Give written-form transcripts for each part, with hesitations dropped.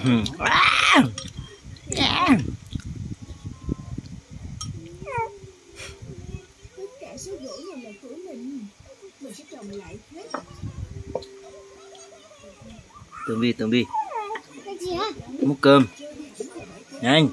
Tất cả số gỗ này là của mình sẽ trồng lại hết. Tường Vi múc cơm nhanh.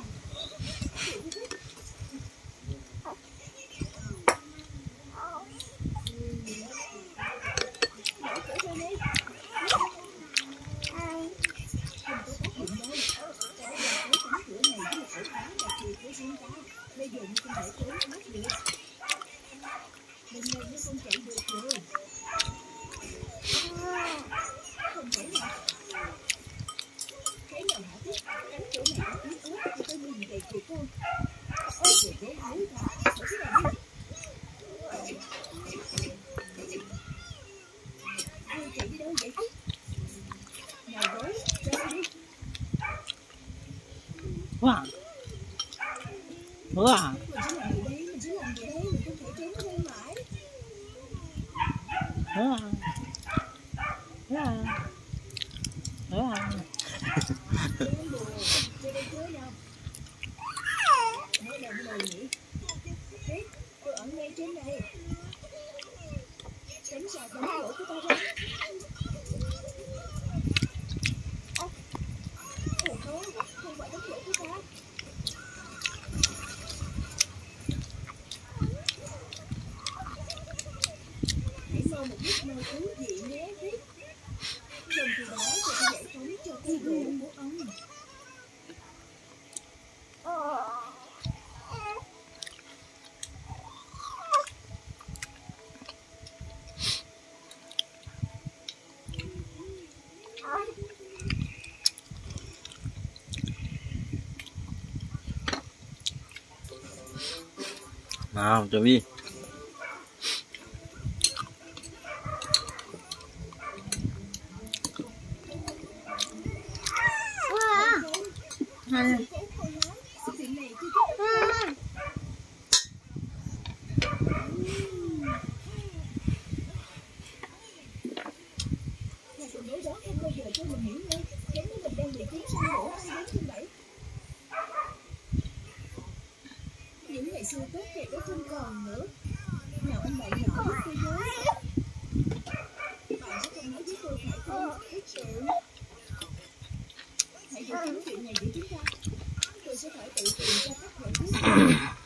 Wow. Wow. Một giấc mơ thú vị nhé Viết. Dòng từ đó sẽ giải phóng cho cái gỗ của ông. Nào, Tường Vi. Những ngày xưa tốt đẹp đã không còn nữa. Nào anh bạn nhỏ với cô giới. Bạn sẽ không nói với tôi phải không? Thật sự. Hãy giữ kín chuyện này giữa chúng ta. Tôi sẽ phải tự tìm ra cách giải quyết.